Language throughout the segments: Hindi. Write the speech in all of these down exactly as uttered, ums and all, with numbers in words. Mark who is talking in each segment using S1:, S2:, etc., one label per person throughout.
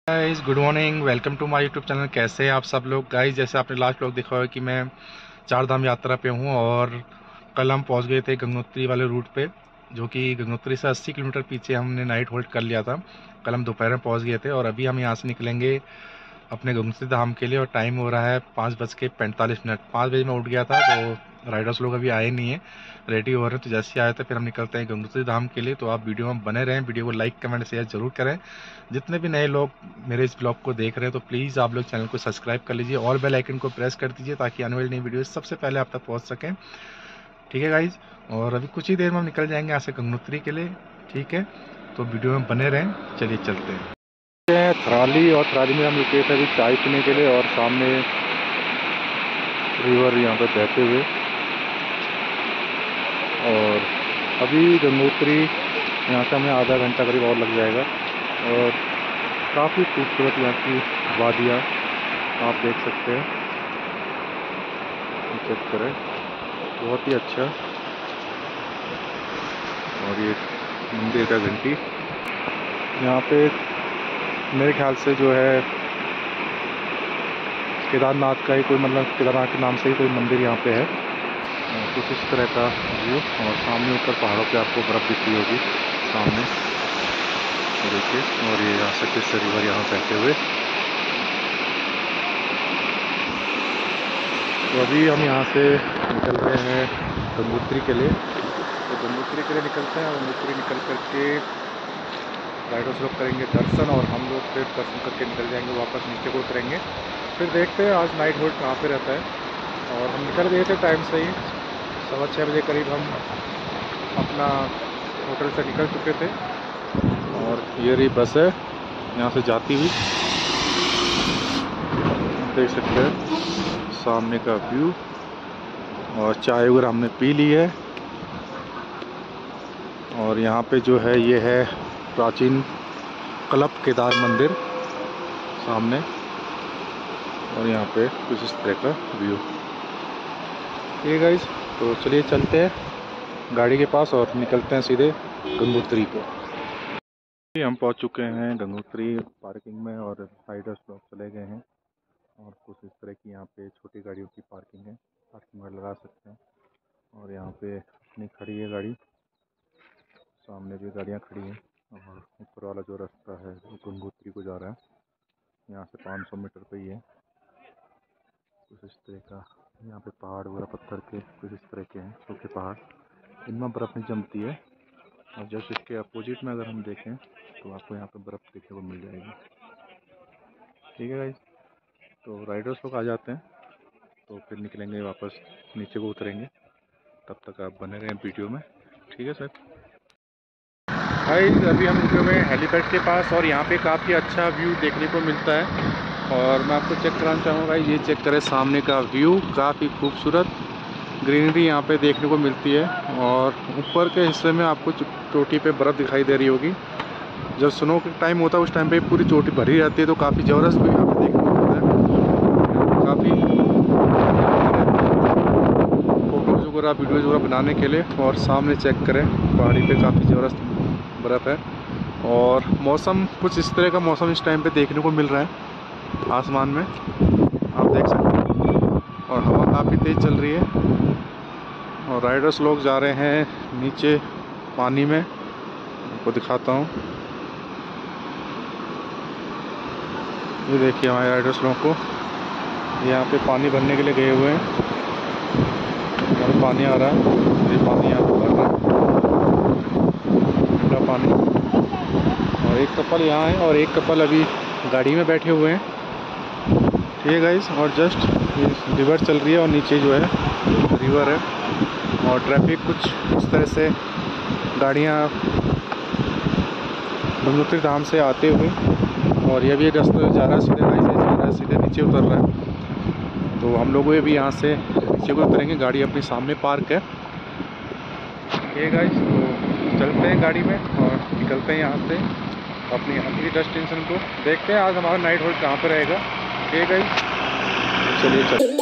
S1: Guys good morning, welcome to my YouTube channel. कैसे हैं आप सब लोग गाइस? जैसे आपने लास्ट व्लॉग देखा होगा कि मैं चार धाम यात्रा पे हूँ और कल हम पहुँच गए थे गंगोत्री वाले रूट पे, जो कि गंगोत्री से अस्सी किलोमीटर पीछे हमने नाइट होल्ड कर लिया था। कल हम दोपहर में पहुँच गए थे और अभी हम यहाँ से निकलेंगे अपने गंगोत्री धाम के लिए और टाइम हो रहा है पाँच बज के पैंतालीस मिनट। पाँच बजे मैं उठ गया था, तो राइडर्स लोग अभी आए नहीं हैं, रेडी हो रहे हैं। तो जैसे ही आए थे फिर हम निकलते हैं गंगोत्री धाम के लिए। तो आप वीडियो में बने रहें, वीडियो को लाइक कमेंट शेयर जरूर करें। जितने भी नए लोग मेरे इस ब्लॉग को देख रहे हैं तो प्लीज़ आप लोग चैनल को सब्सक्राइब कर लीजिए और बेल आइकन को प्रेस कर दीजिए ताकि आने वाली नई वीडियो सबसे पहले आप तक पहुँच सकें। ठीक है गाइज, और अभी कुछ ही देर में हम निकल जाएंगे यहाँ से गंगोत्री के लिए। ठीक है, तो वीडियो में बने रहें। चलिए चलते हैं थराली, और थराली में हम रुके थे अभी चाय पीने के लिए और सामने रिवर यहाँ पे बहते हुए। और अभी गंगोत्री यहाँ से हमें आधा घंटा करीब और लग जाएगा। और काफ़ी खूबसूरत यहाँ की वादियाँ आप देख सकते हैं, चेक करें, बहुत ही अच्छा। और ये मंदिर का घंटी यहाँ पे मेरे ख्याल से जो है केदारनाथ का ही कोई, मतलब केदारनाथ के नाम से ही कोई मंदिर यहाँ पे है। कुछ इस तरह का व्यू, और सामने ऊपर पहाड़ों पे आपको बर्फ़ दिख रही होगी सामने, देखिए। और ये यहाँ से किस रिवर यहाँ बहते हुए। तो अभी हम यहाँ से निकल रहे हैं गंगोत्री के लिए। तो गंगोत्री के लिए निकलते हैं और गंगोत्री निकल करके राइडर्स लोग करेंगे दर्शन और हम लोग फिर दर्शन करके निकल जाएंगे, वापस नीचे को उतरेंगे। फिर देखते हैं आज नाइट होल्ड कहाँ पे रहता है। और हम निकल गए थे टाइम से ही, सवा छः बजे करीब हम अपना होटल से निकल चुके थे। और ये रही बस है यहाँ से जाती हुई, देख सकते हैं सामने का व्यू। और चाय वगैरह हमने पी ली है। और यहाँ पे जो है ये है प्राचीन क्लब केदार मंदिर सामने, और यहाँ पे कुछ इस तरह का व्यू। ठीक है गाइस, तो चलिए चलते हैं गाड़ी के पास और निकलते हैं सीधे गंगोत्री को। हम पहुँच चुके हैं गंगोत्री पार्किंग में और राइडर्स लोग चले गए हैं। और कुछ इस तरह की यहाँ पे छोटी गाड़ियों की पार्किंग है, पार्किंग में लगा सकते हैं। और यहाँ पे अपनी खड़ी है गाड़ी, सामने भी गाड़ियाँ खड़ी हैं। और ऊपर वाला जो रास्ता है वो गंगोत्री को जा रहा है, यहाँ से पाँच सौ मीटर पे ही है। कुछ इस तरह का यहाँ पे पहाड़ वगैरह पत्थर के कुछ इस तरह के हैं, सूखे पहाड़, इनमें बर्फ़ नहीं जमती है। और जस्ट इसके अपोजिट में अगर हम देखें तो आपको यहाँ पे बर्फ़ देखने को मिल जाएगी। ठीक है गाइस, तो राइडर्स लोग आ जाते हैं तो फिर निकलेंगे वापस, नीचे को उतरेंगे। तब तक आप बने रहें वीडियो में। ठीक है सर। गाइस अभी हम रुके हुए हैं हेलीपैड के पास और यहाँ पे काफ़ी अच्छा व्यू देखने को मिलता है। और मैं आपको चेक कराना चाहूँगा, ये चेक करें सामने का व्यू, काफ़ी खूबसूरत ग्रीनरी यहाँ पे देखने को मिलती है। और ऊपर के हिस्से में आपको चोटी पे बर्फ़ दिखाई दे रही होगी। जब स्नो का टाइम होता है उस टाइम पे पूरी चोटी भरी रहती है, तो काफ़ी ज़बरदस्त भी यहाँ पे देखने को मिलता है। काफ़ी फोटोज़ वगैरह वीडियोज़ वगैरह बनाने के लिए। और सामने चेक करें पहाड़ी पे काफ़ी ज़बरदस्त बर्फ़ है। और मौसम कुछ इस तरह का मौसम इस टाइम पे देखने को मिल रहा है आसमान में, आप देख सकते हैं। और हवा काफ़ी तेज़ चल रही है। और राइडर्स लोग जा रहे हैं नीचे पानी में, आपको दिखाता हूँ। ये देखिए हमारे राइडर्स लोगों को यहाँ पे पानी भरने के लिए गए हुए हैं। और पानी आ रहा है, ये पानी यहाँ पर भर रहा है, ठंडा पानी। और एक कपल यहाँ है और एक कपल अभी गाड़ी में बैठे हुए हैं। ठीक है गाइस, और जस्ट ये रिवर चल रही है और नीचे जो है रिवर है। और ट्रैफिक कुछ इस तरह से, गाड़ियाँ गंगोत्री धाम से आते हुए, और ये भी रास्ता जा रहा है सीधे, गाइस जा रहा है सीधे नीचे उतर रहा है। तो हम लोग भी यहाँ से नीचे को उतरेंगे, गाड़ी अपनी सामने पार्क है। ठीक है गाइस, तो चलते हैं गाड़ी में और निकलते हैं यहाँ से अपनी अगली डेस्टिनेशन को। देखते हैं आज हमारा नाइट होल्ड कहाँ पे रहेगा। ठीक है गाइस, चलिए चलिए।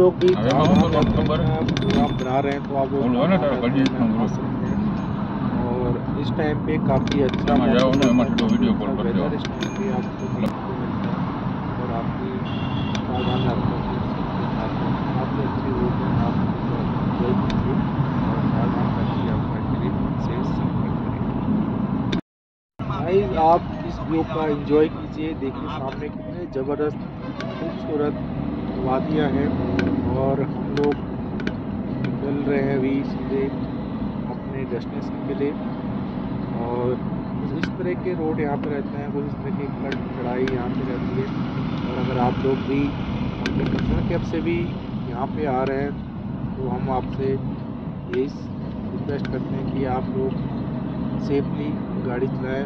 S1: लोग भी प्रोग्राम बना रहे हैं तो आप लोग आ सकते हैं। और इस टाइम पे काफ़ी अच्छा वेदर, इस टाइम पे आपको मिलता है और आपकी चारधाम यात्रा काफ़ी अच्छी रूट है, आप एंजॉय कीजिए और चारधाम का अच्छी यात्रा के लिए से संपर्क करें। गाइस आप इस व्यू का एंजॉय कीजिए, देखिए सामने कितने ज़बरदस्त खूबसूरत वादियाँ हैं और हम लोग निकल रहे हैं अभी सीधे अपने डेस्टिनेशन के लिए। और कुछ इस तरह के रोड यहाँ पे रहते हैं, कुछ इस तरह की कट चढ़ाई यहाँ पे रहती है। और अगर आप लोग भी अपने पर्सनल कैब से भी यहाँ पे आ रहे हैं तो हम आपसे यही रिक्वेस्ट करते हैं कि आप लोग सेफली गाड़ी चलाएं,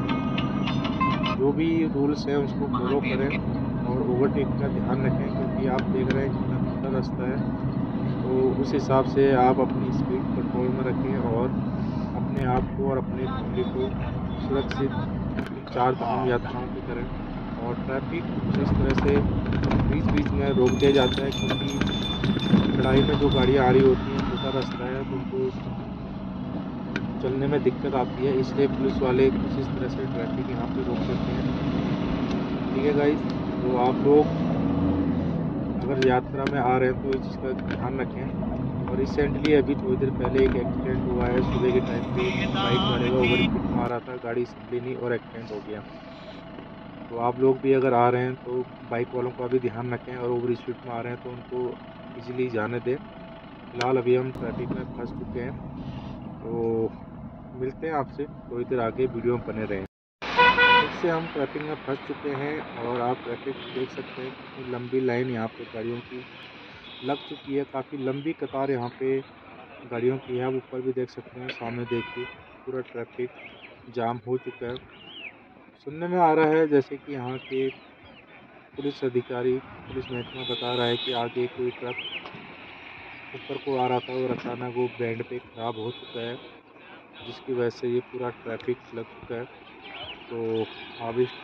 S1: जो भी रूल्स हैं उसको फॉलो करें और ओवरटेक का ध्यान रखें, क्योंकि आप देख रहे हैं कितना खतरा रास्ता है। तो उस हिसाब से आप अपनी स्पीड कंट्रोल में रखें और अपने आप को और अपने फैमिली को सुरक्षित चार धाम यात्राओं की करें। और ट्रैफिक कुछ इस तरह से बीच बीच में रोक दिया जाता है, क्योंकि चढ़ाई में जो गाड़ियाँ आ रही होती हैं, छोटा रास्ता है तो उनको चलने में दिक्कत आती है, इसलिए पुलिस वाले कुछ इस तरह से ट्रैफिक यहाँ पे रोक देते हैं। ठीक है गाइस, तो आप लोग अगर यात्रा में आ रहे हैं तो इस चीज़ का ध्यान रखें। और रिसेंटली अभी थोड़ी देर पहले एक एक्सीडेंट हुआ है, सुबह के टाइम पे बाइक वाले का ओवर स्पीड में आ रहा था, गाड़ी संभली नहीं और एक्सीडेंट हो गया। तो आप लोग भी अगर आ रहे हैं तो बाइक वालों का भी ध्यान रखें और ओवर स्पीड में आ रहे हैं तो उनको इजीली जाने दें। फिलहाल अभी हम ट्रैफिक में फंस चुके हैं, तो मिलते हैं आपसे थोड़ी देर आगे, वीडियो में बने रहें। फिर से हम ट्रैफिक में फंस चुके हैं और आप ट्रैफिक देख सकते हैं कितनी लंबी लाइन यहाँ पे गाड़ियों की लग चुकी है, काफ़ी लंबी कतार यहाँ पे गाड़ियों की है। आप ऊपर भी देख सकते हैं, सामने देखिए पूरा ट्रैफिक जाम हो चुका है। सुनने में आ रहा है जैसे कि यहाँ के पुलिस अधिकारी, पुलिस महकमा बता रहा है कि आगे कोई ट्रक ऊपर को आ रहा था और अचानक वो बैंड पे ख़राब हो चुका है, जिसकी वजह से ये पूरा ट्रैफिक लग चुका है। तो आप इस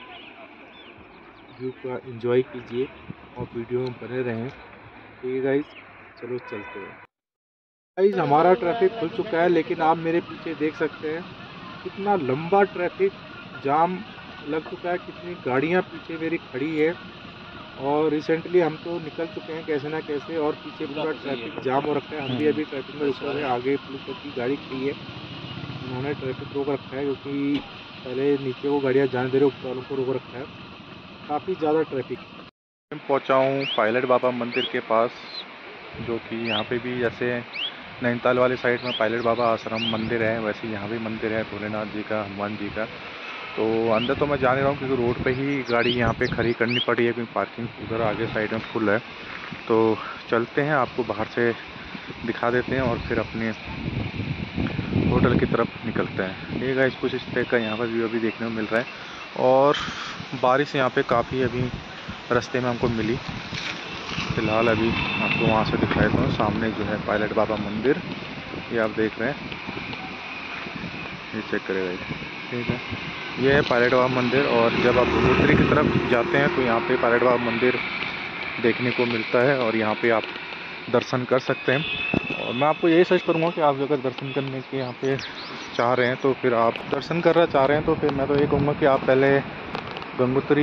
S1: व्यू का एंजॉय कीजिए और वीडियो में बने रहें। ठीक है गाइस, चलो चलते हैं। गाइस हमारा ट्रैफिक खुल चुका है, लेकिन आप मेरे पीछे देख सकते हैं कितना लंबा ट्रैफिक जाम लग चुका है, कितनी गाड़ियां पीछे मेरी खड़ी है। और रिसेंटली हम तो निकल चुके हैं कैसे ना कैसे, और पीछे पूरा ट्रैफिक जाम हो रखा है। हम भी अभी ट्रैफिक में रुके हुए हैं, आगे पुलिस की गाड़ी खड़ी है, उन्होंने ट्रैफिक रोक रखा है, क्योंकि पहले नीचे वो गाड़ियाँ जाने दे रहे, ऊपर वालों को रोक रखा है, काफ़ी ज़्यादा ट्रैफिक। मैं पहुंचा हूँ पायलट बाबा मंदिर के पास, जो कि यहाँ पे भी जैसे नैनीताल वाली साइड में पायलट बाबा आश्रम मंदिर है, वैसे यहाँ भी मंदिर है भोलेनाथ जी का, हनुमान जी का। तो अंदर तो मैं जा नहीं रहा हूँ, क्योंकि रोड पे ही गाड़ी यहाँ पे खड़ी करनी पड़ी है, क्योंकि पार्किंग उधर आगे साइड में फुल है। तो चलते हैं, आपको बाहर से दिखा देते हैं और फिर अपने होटल की तरफ निकलते हैं। ठीक है, इस कुछ इस तरह का यहाँ पर व्यू अभी देखने को मिल रहा है। और बारिश यहाँ पे काफ़ी अभी रास्ते में हमको मिली। फ़िलहाल अभी आपको वहाँ से दिखाई देता हूँ, सामने जो है पायलट बाबा मंदिर, ये आप देख रहे हैं, ये चेक करेगा। ठीक है, ये है पायलट बाबा मंदिर। और जब आप गंगोत्री की तरफ जाते हैं तो यहाँ पे पायलट बाबा मंदिर देखने को मिलता है और यहाँ पे आप दर्शन कर सकते हैं। और मैं आपको यही सजेस्ट करूँगा कि आप अगर दर्शन करने के यहाँ पे चाह रहे हैं तो फिर आप दर्शन करना चाह रहे हैं तो फिर मैं तो ये कहूँगा कि आप पहले गंगोत्री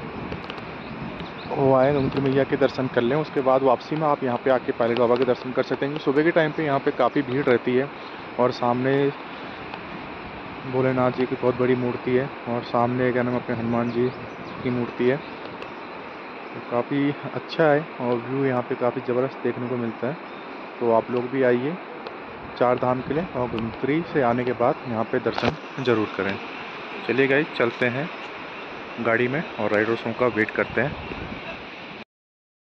S1: हो आए, गंगोत्री मैया के दर्शन कर लें, उसके बाद वापसी में आप यहाँ पे आके पायलट बाबा के दर्शन कर सकते हैं। सुबह के टाइम पे यहाँ पे काफ़ी भीड़ रहती है और सामने भोलेनाथ जी की बहुत बड़ी मूर्ति है और सामने क्या नाम अपने हनुमान जी की मूर्ति है। तो काफ़ी अच्छा है और व्यू यहाँ पे काफ़ी ज़बरदस्त देखने को मिलता है। तो आप लोग भी आइए चार धाम के लिए, और गंगोत्री से आने के बाद यहाँ पे दर्शन ज़रूर करें। चलिए गाइस, चलते हैं गाड़ी में और राइडर्सों का वेट करते हैं।